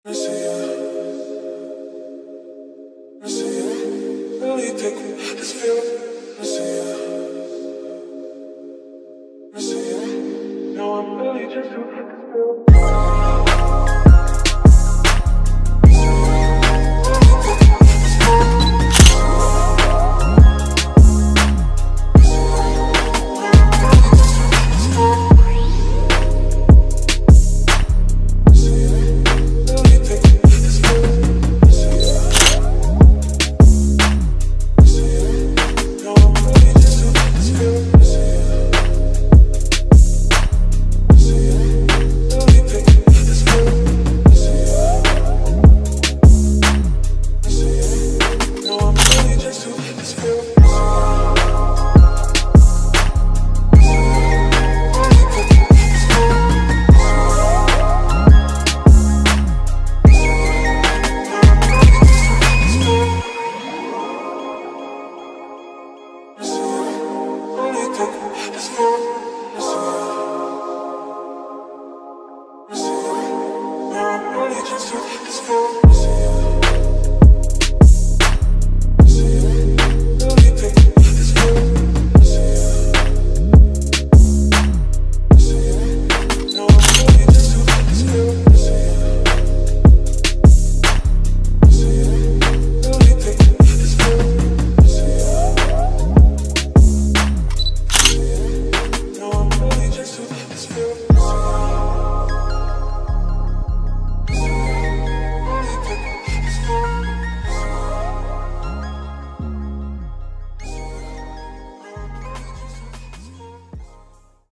I see you, I see you, really take me, this feeling. I see you, I see you, no, I'm really just too feel. Just